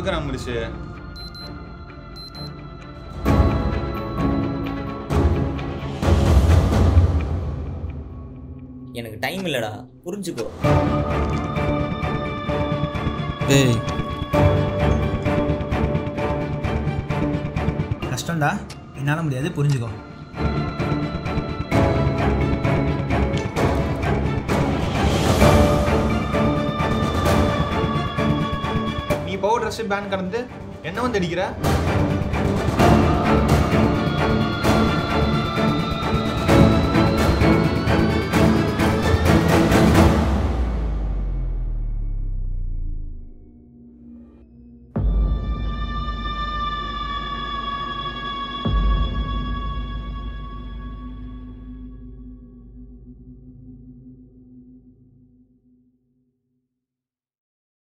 கொடுக்குறேன் முடிச்சு. எனக்கு டைம் இல்லடா, புரிஞ்சுக்கோ. ஏய் கஷ்டம்டா, என்னால் முடியாது, புரிஞ்சுக்கோ. நீ பவுடர் ட்ரெஸ் பேன் கடந்து என்ன வந்து அடிக்கிற?